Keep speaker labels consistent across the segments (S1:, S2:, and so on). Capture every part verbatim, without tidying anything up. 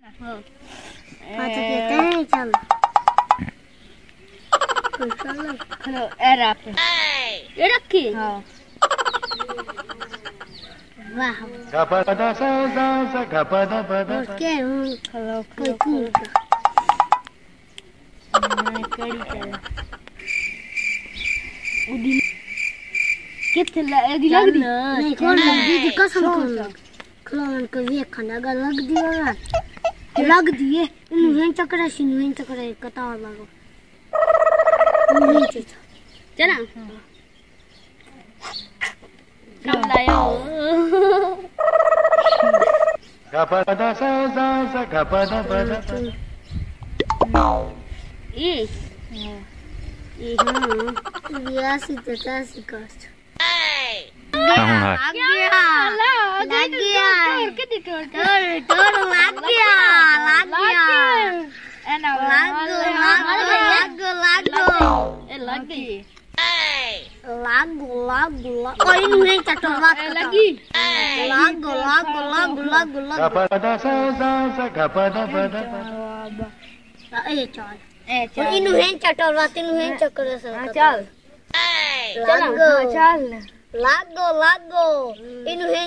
S1: हाँ अच्छा कहते हैं चल
S2: हेलो ए रैप
S1: ये रखी
S2: हाँ
S1: वाह
S3: गपदा सा सा सा गपदा पदा
S1: ओके
S2: हेलो
S1: कोई कूद
S2: मैं कड़ी चल उदी कितने लगी लग दी
S1: नहीं कौन दी कसम खोल खिलौने को ये खाना अगर लग दी होगा लग दिए इन्हें चक्कर इन्हें चक्कर कतार लगो नीचे चला
S2: कब लाया
S3: गपदा सा सा सा गपदा पदा
S1: ये ये हाँ बियासी ततासी कास्ट लग गया लग गया
S2: कितने
S1: टोर टोर लग गया लग गया
S2: एना
S1: लग लग लग लग
S2: ए लग गई
S1: लग लग लग और इन्हें चटोरा
S2: लगी
S1: लग लग लग लग लग
S3: गपदा सा सा सा गपदा पदा
S1: ए चल
S2: ए
S1: और इन्हें चटोरा इन्हें चक्कर से
S2: चल
S1: लगो
S2: चल
S1: लगो लगो इन्हें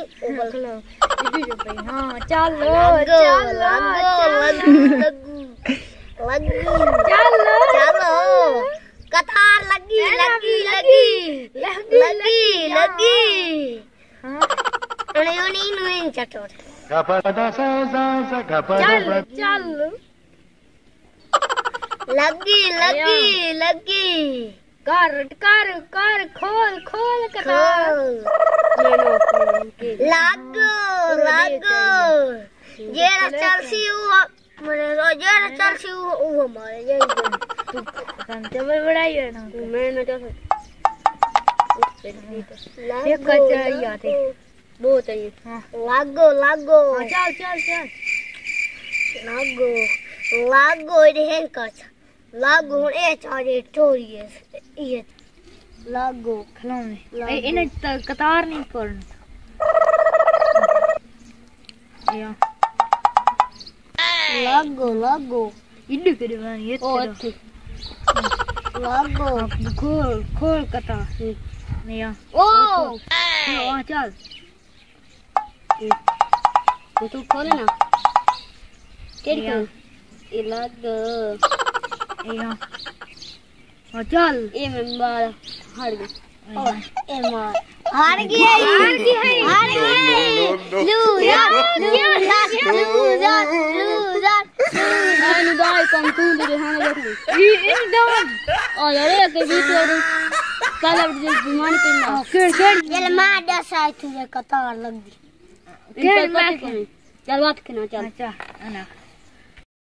S2: हाँ चल
S1: लगो लगो लगो लगो
S2: चलो
S1: चलो कतार लगी लगी लगी लगी लगी अरे वो नहीं नहीं चटोर
S3: गपदा सा सा सा गपदा पदा
S2: चल
S1: लगी लगी लगी
S2: कर कर कर खोल खोल कतार
S1: लागो लागो ये चलसी हुआ मेरे रोजर चलसी हुआ वो हमारे ये
S2: कंते में बड़ाई है ना
S1: मैं ना जा
S2: ये कच्चा ही आते
S1: बहुत है ये
S2: हाँ
S1: लागो लागो
S2: चल चल चल
S1: लागो लागो इधर कच्चा लागो ये चारे चोरी है ये लागो
S2: खिलौने इन्हें कतार नहीं पड़ना या
S1: लागो लागो
S2: इन्हें करे वाली ये
S1: ओ लागो
S2: खोल खोल कतार नहीं या
S1: ओ
S2: हाँ चल
S1: तो तू खोले ना तेरी
S2: या
S1: ये लागो
S2: या हाँ चल
S1: ये मैं बाल हार गई
S2: या
S1: ए मार हार गई हार गई हार गई लूजर लूजर लूजर लूजर मैंने दाई कम तू दे हां देख
S2: ये इन डाउन
S1: ओ यार के बीच में साला जुमान करना
S2: खेल खेल
S1: ये मार दस आई तुझे कतार लग गई
S2: खेल मैं
S1: चल बात करना चल
S2: अच्छा अना